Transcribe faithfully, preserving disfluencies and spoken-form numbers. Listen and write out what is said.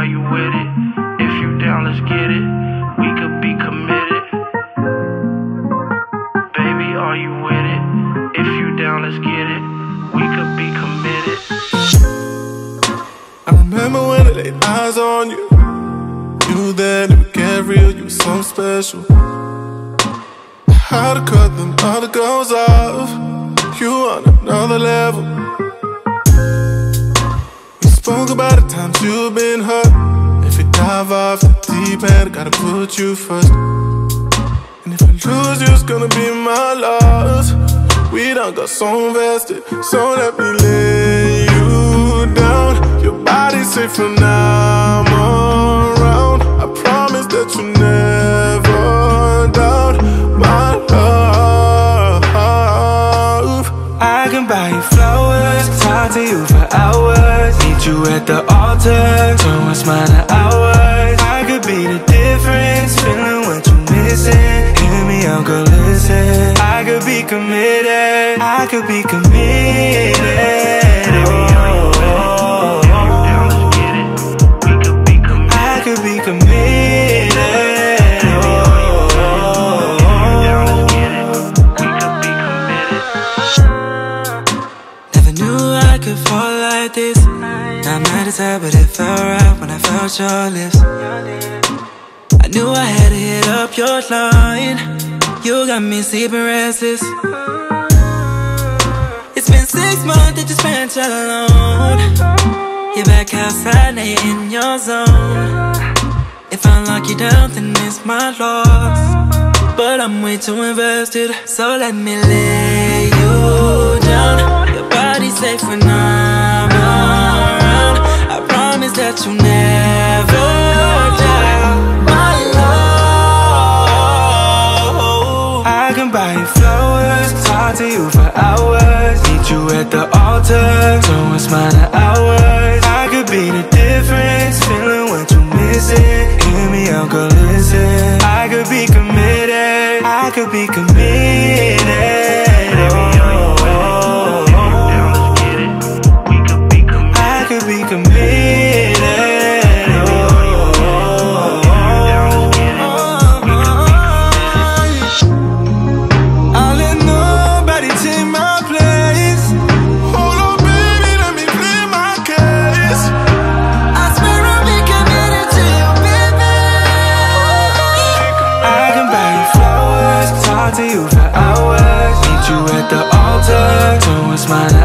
are you with it? If you down, let's get it. We could be committed. Baby, are you with it? If you down, let's get it. We could be committed. I remember when I laid eyes on you. You knew that it would get real, you were so special. I had to cut them other girls off. You on another level. We spoke about the times you've been hurt. If you dive off the deep end, I gotta put you first. And if I lose you, it's gonna be my loss. We done got so invested, so let me lay you down. Your body's safe for now, I'm around. I promise that you never doubt my love. I can buy you flowers, talk to you for hours. Meet you at the altar, turn what's mine to ours. I could be the difference, feeling what you're missing. Hear me out, girl, listen. I could be committed, I could be committed. I could be committed. Never knew I could fall like this. Not mad as hell, but it felt right when I felt your lips. I knew I had to hit up your line. You got me sleeping restless. It's been six months that you spent all alone. You're back outside, now you're in your zone. If I lock you down, then it's my loss. But I'm way too invested, so let me lay you down. Your body's safe when I'm around. I promise that you'll never doubt my love. I can buy you flowers, talk to you for hours. Meet you at the altar, turn what's mine to ours. I could be the difference, feeling what you're missing. Hear me out, girl, listen. I could be committed, I could be committed. I could be committed. I'll let nobody take my place. Hold on, baby, let me play my case. I swear I'll be committed to you, baby. I can buy you flowers, talk to you for hours. Meet you at the altar, turn what's mine to